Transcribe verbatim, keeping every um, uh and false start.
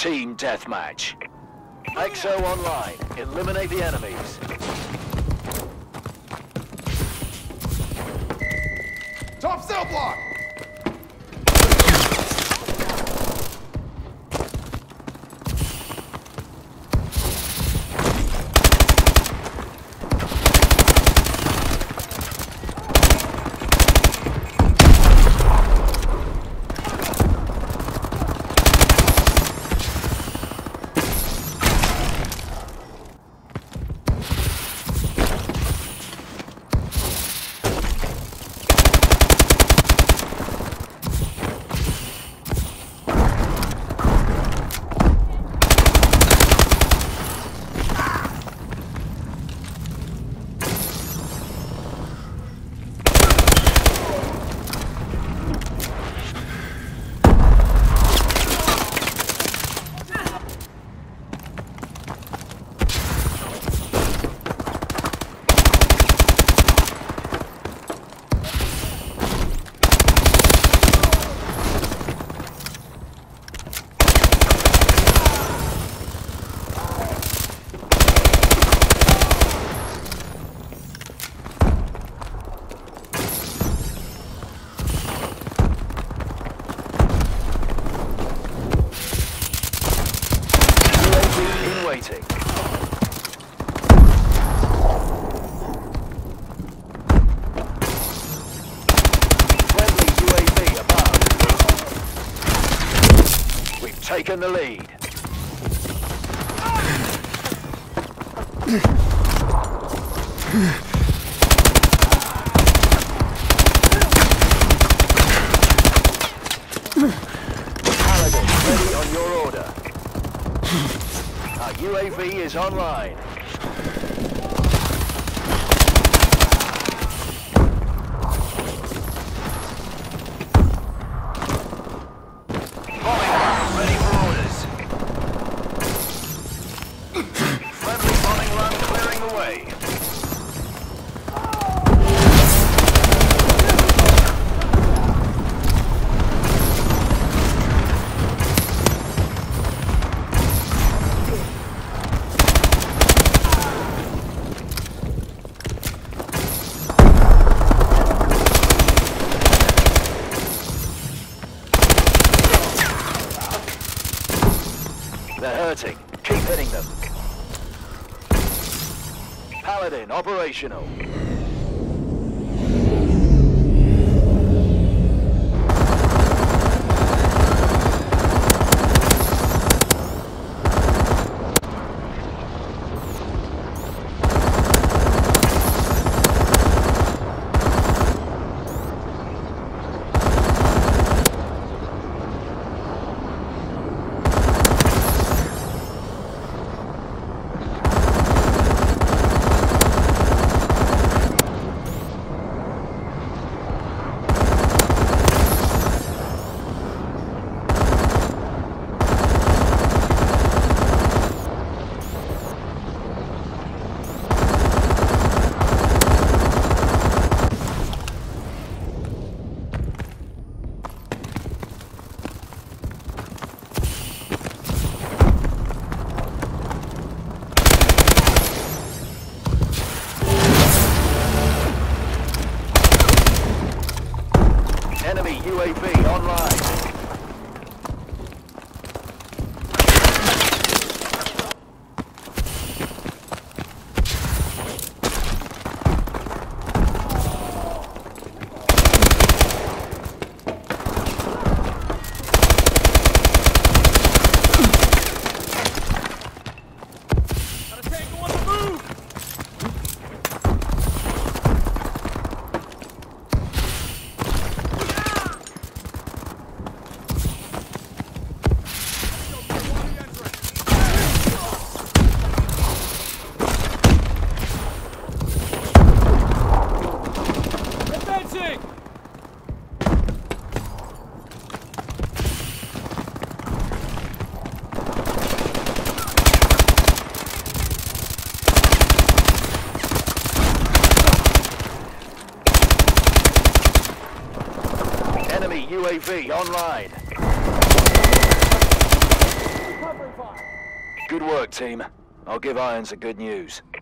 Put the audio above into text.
Team deathmatch. X O online. Eliminate the enemies. Top cell block! Waiting. Friendly U A V above. We've taken the lead. Paladin, ready on your order. Our U A V is online. Bombing run ready for orders. Friendly bombing run clearing the way. They're hurting. Keep hitting them. Paladin operational. Enemy U A V online. U A V online. Good work, team. I'll give Irons the good news.